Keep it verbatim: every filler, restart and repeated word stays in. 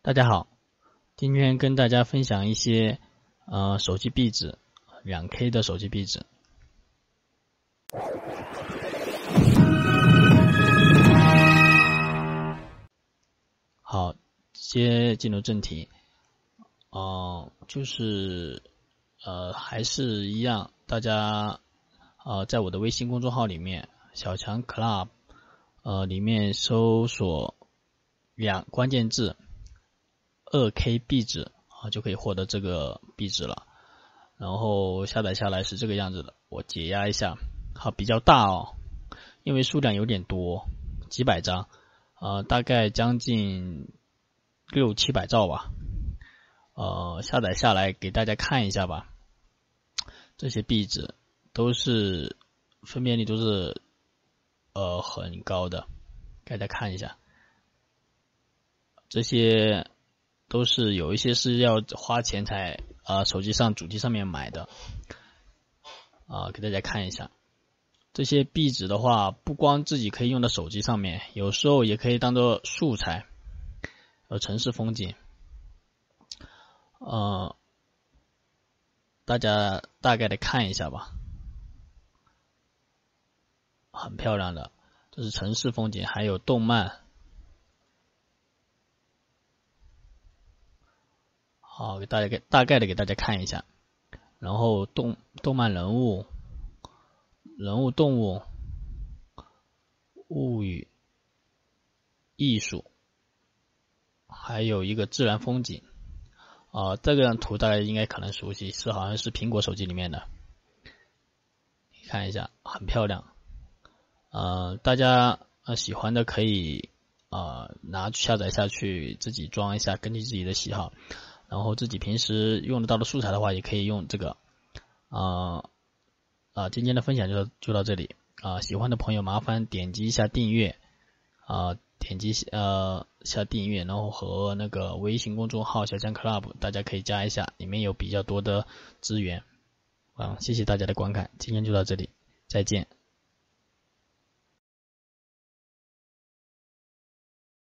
大家好，今天跟大家分享一些呃手机壁纸 两 K 的手机壁纸。好，直接进入正题。哦、呃，就是呃还是一样，大家呃在我的微信公众号里面，小强 Club 呃里面搜索两关键字。二 K 壁纸啊，就可以获得这个壁纸了。然后下载下来是这个样子的，我解压一下，好，比较大哦，因为数量有点多，几百张，呃，大概将近六七百兆吧。呃，下载下来给大家看一下吧。这些壁纸都是分辨率都是呃很高的，给大家看一下。这些都是有一些是要花钱才啊、呃、手机上主机上面买的啊、呃，给大家看一下。这些壁纸的话，不光自己可以用到手机上面，有时候也可以当做素材，呃，城市风景。呃，大家大概的看一下吧，很漂亮的，这是城市风景，还有动漫。好，给大家给大概的给大家看一下，然后动动漫人物、人物动物、物语、艺术，还有一个自然风景。啊、呃，这个图大家应该可能熟悉，是好像是苹果手机里面的，你看一下，很漂亮。呃，大家呃喜欢的可以呃拿下载下去自己装一下，根据自己的喜好。然后自己平时用得到的素材的话，也可以用这个。啊、呃、啊，今天的分享就就到这里啊、呃，喜欢的朋友麻烦点击一下订阅啊、呃，点击呃下订阅，然后和那个微信公众号小江 Club 大家可以加一下，里面有比较多的资源。啊，谢谢大家的观看，今天就到这里，再见。